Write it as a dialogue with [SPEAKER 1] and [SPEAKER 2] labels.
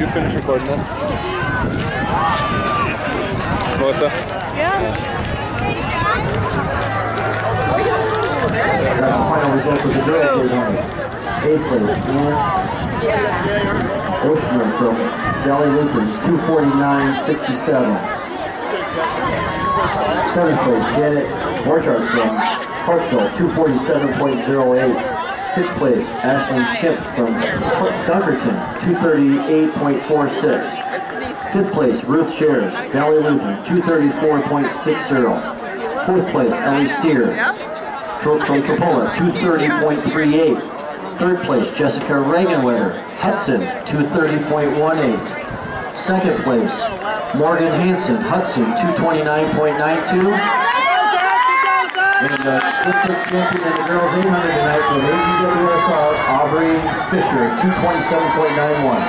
[SPEAKER 1] finish recording this? Melissa?
[SPEAKER 2] Yeah.
[SPEAKER 3] Final results of the girls tonight. 8th place, Oshner from Valley Lutheran, 249.67. 7th place, Janet Borchardt from Clarksville, 247.08. 6th place, Ashley Ship from Dunkerton, 238.46. 5th place, Ruth Shares, Valley Lutheran, 234.60. 4th place, Ellie Steer from Tripoli, 230.38. 3rd place, Jessica Reaganweather, Hudson, 230.18. 2nd place, Morgan Hansen, Hudson, 229.92. And the district champion in the girls 800 tonight from AGWSR, Aubrey Fisher, 227.91.